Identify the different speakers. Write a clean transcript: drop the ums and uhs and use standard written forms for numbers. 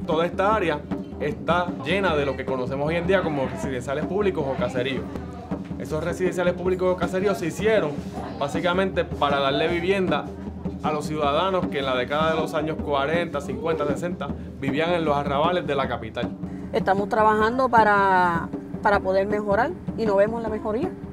Speaker 1: toda esta área está llena de lo que conocemos hoy en día como residenciales públicos o caseríos. Esos residenciales públicos o caseríos se hicieron básicamente para darle vivienda a los ciudadanos que en la década de los años 40, 50, 60 vivían en los arrabales de la capital.
Speaker 2: Estamos trabajando para poder mejorar y no vemos la mejoría.